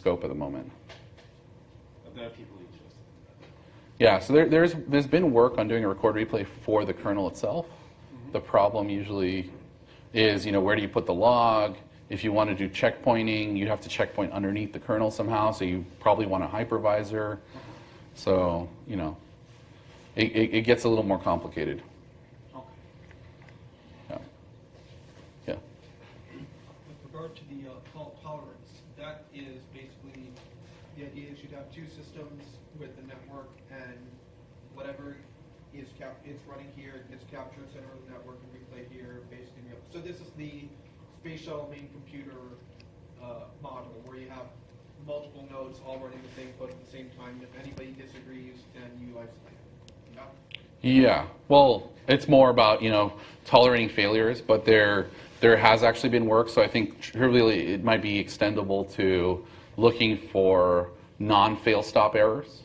scope at the moment. But there are people interested in that. Yeah, so there's been work on doing a record replay for the kernel itself. The problem usually is, where do you put the log? If you want to do checkpointing, you'd have to checkpoint underneath the kernel somehow, so you probably want a hypervisor. So, it gets a little more complicated. Okay. Yeah. Yeah. With regard to the fault tolerance, that is basically the idea is you'd have two systems with the network, and whatever is it's running here, it gets captured center of the network and replayed here, basically. So this is the space shuttle main computer model, where you have multiple nodes all running the same code at the same time. If anybody disagrees, then you isolate it. Yeah. Well, it's more about tolerating failures, but there has actually been work. So I think trivially it might be extendable to looking for non-fail stop errors.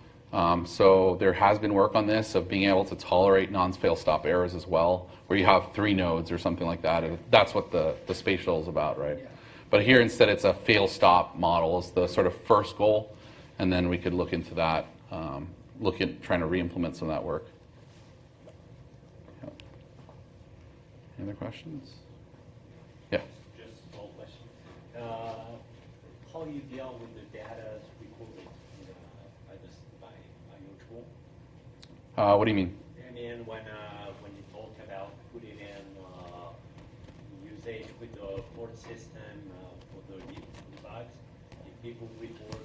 So there has been work on this of being able to tolerate non-fail stop errors as well, where you have 3 nodes or something like that. And that's what the space shuttle is about, right? Yeah. But here instead it's a fail stop model is the sort of first goal, and then we could look into that, look at trying to re-implement some of that work. Yeah. Any other questions? Yeah. Just a small question. How do you deal with the data recorded by your tool? What do you mean? I mean, when you talk about putting in usage with the port system for the debugs, if people report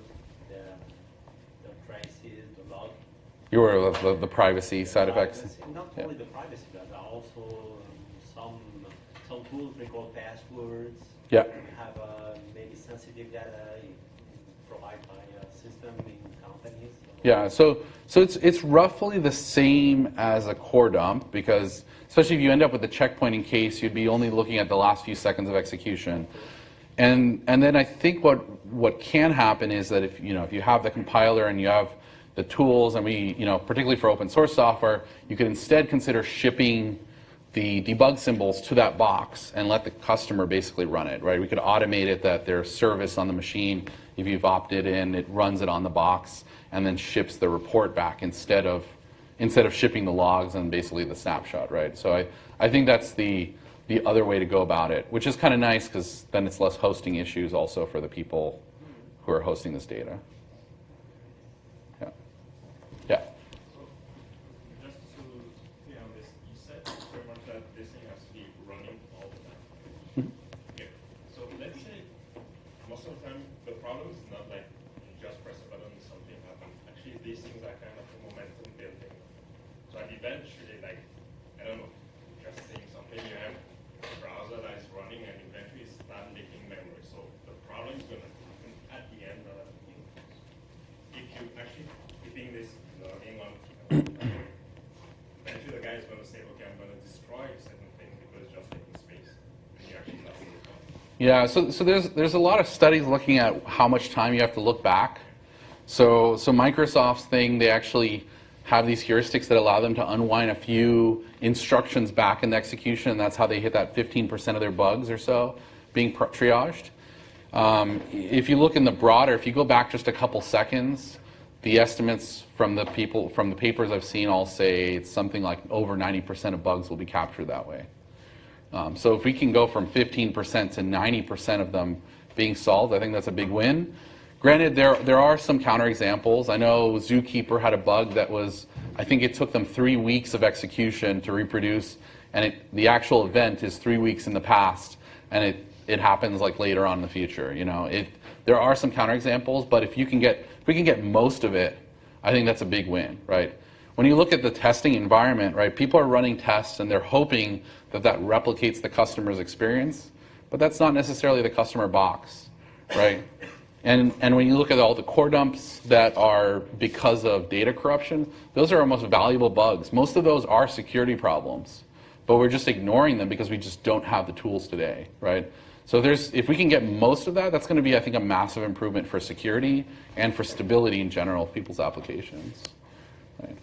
the traces, the log. You were the privacy side effects? Not only the privacy, but also some tools record passwords. Yeah. Have maybe sensitive data provided by a system in companies. Yeah, so it's roughly the same as a core dump, because especially if you end up with a checkpointing case, you'd be only looking at the last few seconds of execution. And then I think what can happen is that if you have the compiler and you have the tools, and we particularly for open source software, you could instead consider shipping the debug symbols to that box and let the customer basically run it, right? We could automate it that there's service on the machine. If you've opted in, it runs it on the box and then ships the report back instead of shipping the logs and basically the snapshot, right? So I think that's the other way to go about it, which is kind of nice because then it's less hosting issues also for the people who are hosting this data. Yeah. Yeah. Just to clear on this, you said very much that this thing has to be running all the time. Mm-hmm. Okay. So let's say most of the time the problem is not like you just press a button and something happens. Actually, these things are kind of a momentum building. So eventually, like, I don't know, just saying something, you have a browser that is running and eventually start leaking memory. So the problem is going to happen at the end of the thing. If you actually keeping this logging on, eventually the guy is going to say, okay, I'm going to destroy certain things because it's just taking space. And you actually lost the time. Yeah, so there's a lot of studies looking at how much time you have to look back. So Microsoft's thing, they actually have these heuristics that allow them to unwind a few instructions back in the execution, and that's how they hit that 15% of their bugs or so being triaged. If you look in the broader, if you go back just a couple seconds, the estimates from the papers I've seen all say it's something like over 90% of bugs will be captured that way. So if we can go from 15% to 90% of them being solved, I think that's a big win. Granted, there are some counterexamples. I know Zookeeper had a bug that was, I think it took them 3 weeks of execution to reproduce, and the actual event is 3 weeks in the past, and it happens like later on in the future. There are some counterexamples, but if we can get most of it, I think that's a big win, right? When you look at the testing environment, right, people are running tests and they're hoping that replicates the customer's experience, but that's not necessarily the customer box, right? And when you look at all the core dumps that are because of data corruption, those are our most valuable bugs. Most of those are security problems, but we're just ignoring them because we just don't have the tools today, right? So if we can get most of that, that's going to be, I think, a massive improvement for security and for stability in general of people's applications. Right.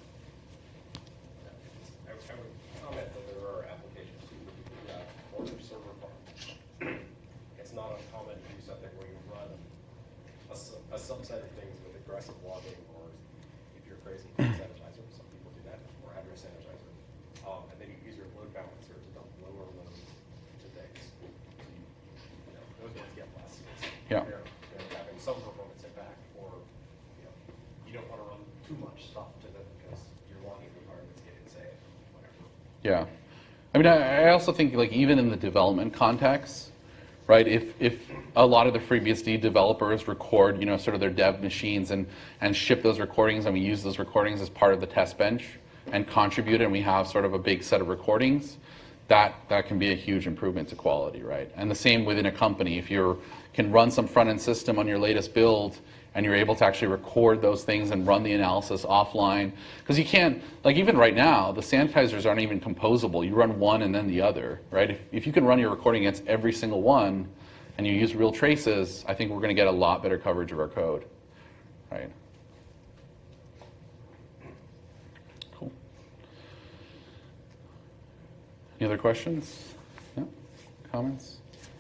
I would comment that there are applications too that more server farms. It's not uncommon to do something where you run a a subset of things with aggressive logging, or if you're crazy, sanitizer. Some people do that, or address sanitizer. And then you use your load balancer to dump lower load to things. So those ones get less. Yeah. They're having some performance impact, or you don't want to run too much stuff to them because your logging requirements get insane, whatever. Yeah. I mean, I also think, like, even in the development context, right, if a lot of the FreeBSD developers record, sort of their dev machines and ship those recordings, and we use those recordings as part of the test bench and contribute, and we have sort of a big set of recordings, that can be a huge improvement to quality, right? And the same within a company. If you can run some front-end system on your latest build, and you're able to actually record those things and run the analysis offline. Because you can't, like, even right now, the sanitizers aren't even composable. You run one and then the other, right? If you can run your recording against every single one and you use real traces, I think we're going to get a lot better coverage of our code, right? Cool. Any other questions? No? Comments?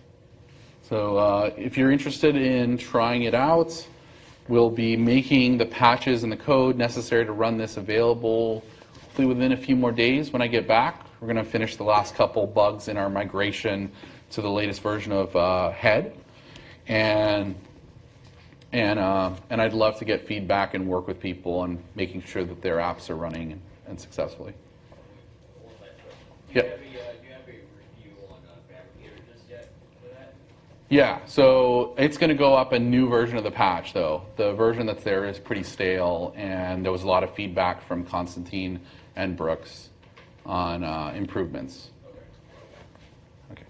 So if you're interested in trying it out, we'll be making the patches and the code necessary to run this available hopefully within a few more days when I get back. We're going to finish the last couple bugs in our migration to the latest version of Head. And I'd love to get feedback and work with people on making sure that their apps are running and successfully. Yeah. Yeah, so it's going to go up a new version of the patch, though. The version that's there is pretty stale, and there was a lot of feedback from Constantine and Brooks on improvements. Okay.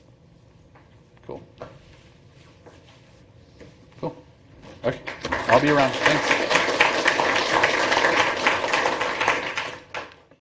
Cool. Cool. Okay. I'll be around. Thanks.